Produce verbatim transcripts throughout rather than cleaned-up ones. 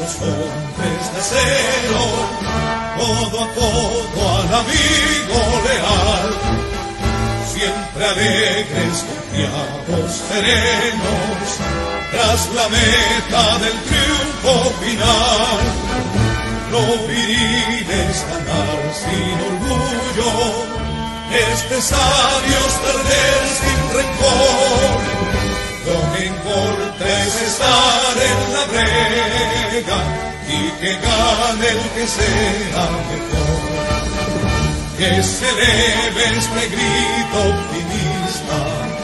los hombres de acero, codo a codo al amigo leal, siempre alegres, confiados, serenos, tras la meta del triunfo final. Lo viril es ganar sin orgullo, es de sabios perder sin rencor. Lo que importa es estar en la brega y que gane el que sea mejor. Que se eleve este grito optimista,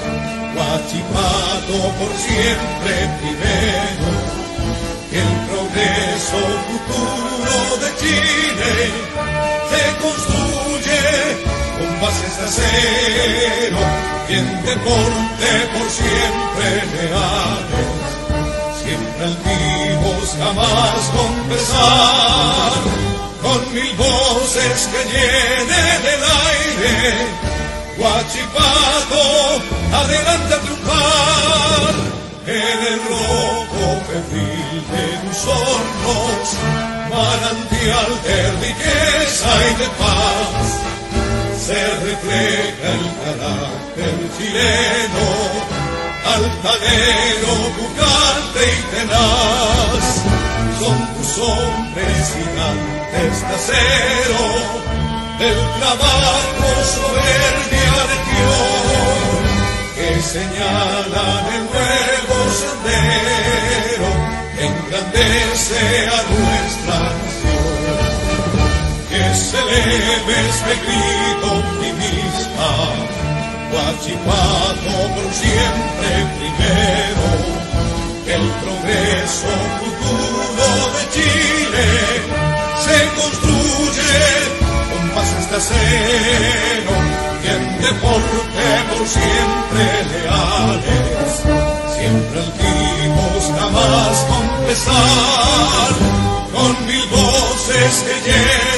Huachipato por siempre primero. Que el progreso futuro de Chile se construye con bases de acero y en deporte por siempre leales, siempre altivos, jamás con pesar, con mil voces que llenen el aire. Huachipato, adelante a triunfar en el rojo perfil de tus hornos, manantial de riqueza y de paz. Se refleja el carácter chileno, altanero, pujante y tenaz. Son tus hombres gigantes de acero, del trabajo soberbia legión, que señalan el nuevo sendero que engrandece a nuestra nación. Que se eleve este grito optimista, Huachipato por siempre primero. Que el progreso futuro de Chile se construye con bases de acero y en deporte por siempre leales, siempre altivos, jamás con pesar, con mil voces que llegan